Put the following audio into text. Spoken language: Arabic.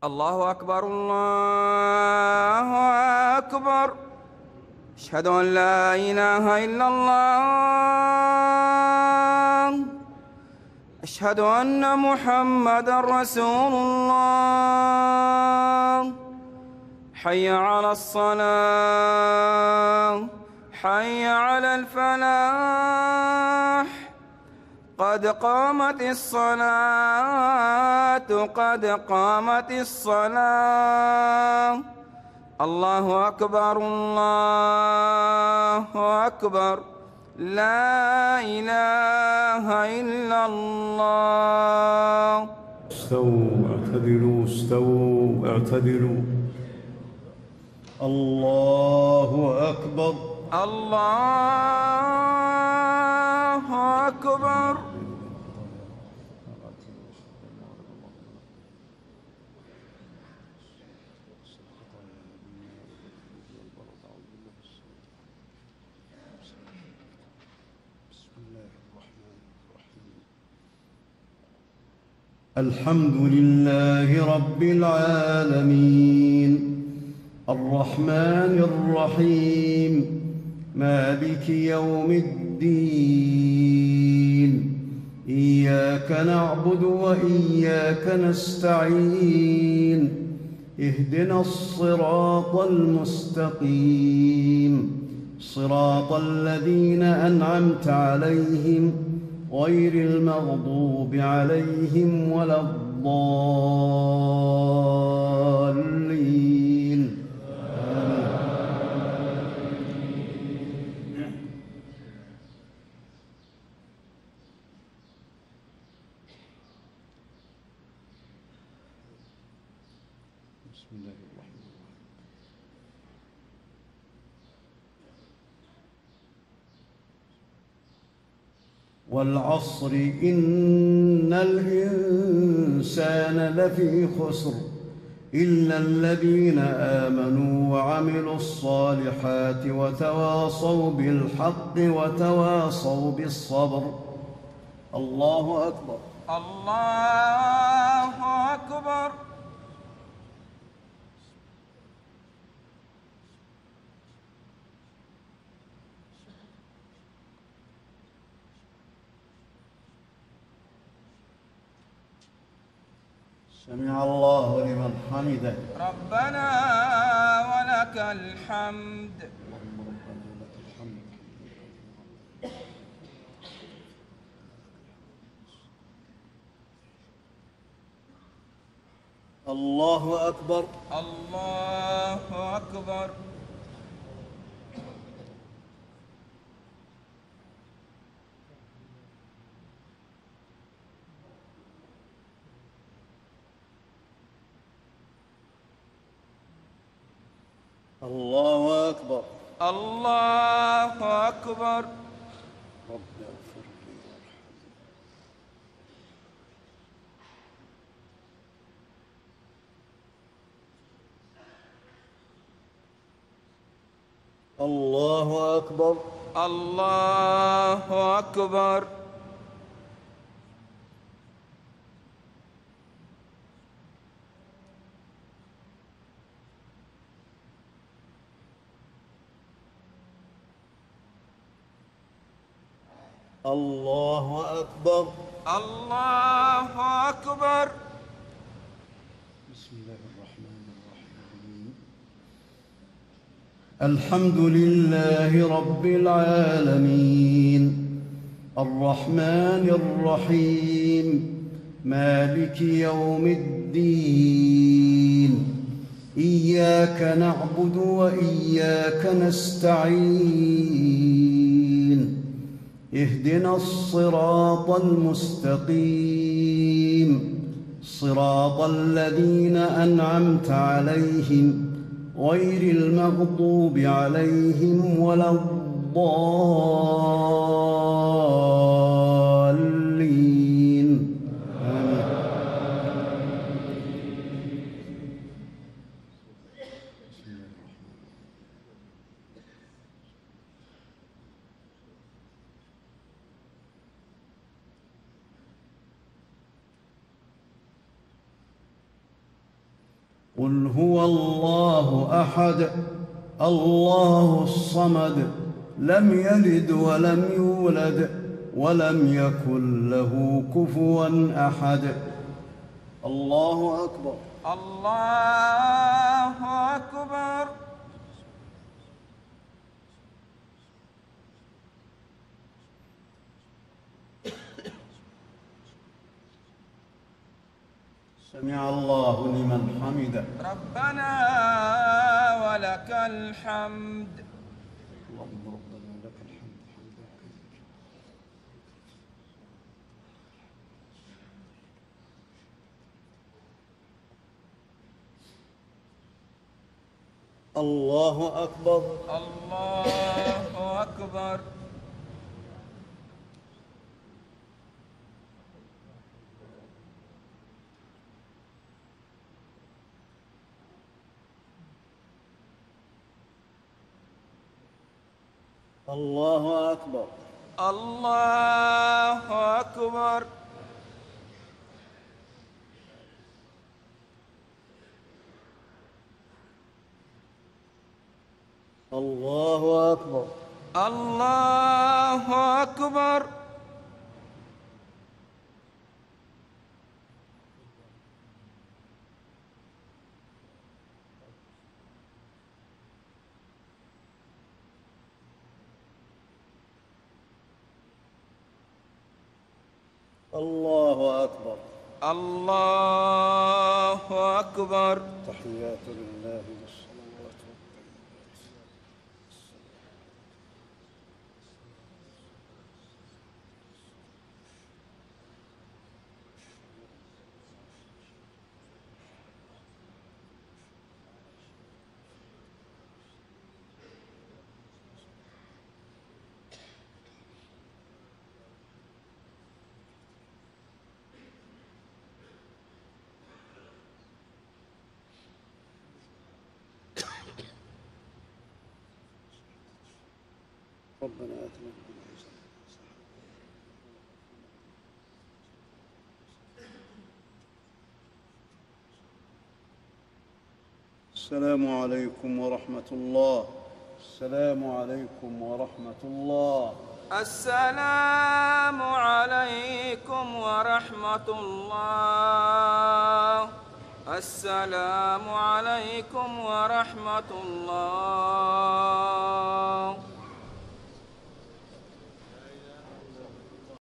الله أكبر الله أكبر. أشهد أن لا إله إلا الله. أشهد أن محمدًا رسول الله. حي على الصلاة، حي على الفلاح. قد قامت الصلاة، قد قامت الصلاة. الله أكبر الله أكبر. لا إله إلا الله. استووا اعتدلوا، استووا اعتدلوا. الله أكبر الله أكبر. الحمد لله رب العالمين، الرحمن الرحيم، مالك يوم الدين. إياك نعبد وإياك نستعين، اهدنا الصراط المستقيم، صراط الذين أنعمت عليهم غير المغضوب عليهم ولا الضالين. بسم الله الرحمن الرحيم. والعصر إن الإنسان لفي خسر إلا الذين آمنوا وعملوا الصالحات وتواصوا بالحق وتواصوا بالصبر. الله أكبر الله أكبر. سمع الله لمن حمده. ربنا ولك الحمد. الله أكبر الله أكبر. الله أكبر. الله أكبر. رب اغفر لي وارحمني. الله أكبر. الله أكبر. الله أكبر. الله أكبر. بسم الله الرحمن الرحيم. الحمد لله رب العالمين، الرحمن الرحيم، مالك يوم الدين. إياك نعبد وإياك نستعين، اهدنا الصراط المستقيم، صراط الذين أنعمت عليهم غير المغضوب عليهم ولا الضالين. آمين. قل هو الله أحد الله الصمد لم يلد ولم يولد ولم يكن له كفوا أحد. الله أكبر. الله أكبر. سمع الله لمن حمده. ربنا ولك الحمد. اللهم ربنا لك الحمد حمدا كثيرا. الله أكبر. الله أكبر. الله أكبر. الله أكبر. الله أكبر. الله أكبر. الله أكبر. الله أكبر. تحيات لله والصلوات. ربنا آتنا في الدنيا حسنة. السلام عليكم ورحمة الله. السلام عليكم ورحمة الله. السلام عليكم ورحمة الله. السلام عليكم ورحمة الله.